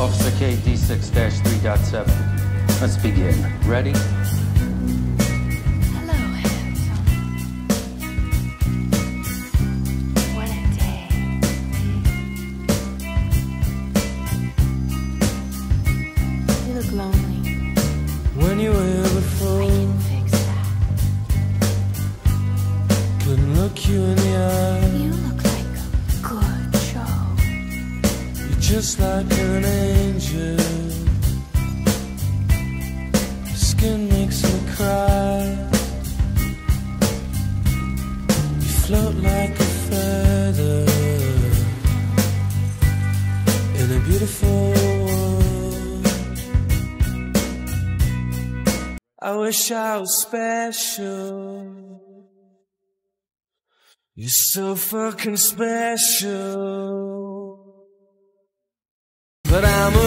Officer KD6-3.7. Let's begin. Ready? Hello, handsome. What a day. You look lonely. When you were here I before, can fix that. couldn't look you in the eye. You look like a good show. You're just like an angel. Your skin makes me cry. You float like a feather in a beautiful world. I wish I was special. You're so fucking special. But I'm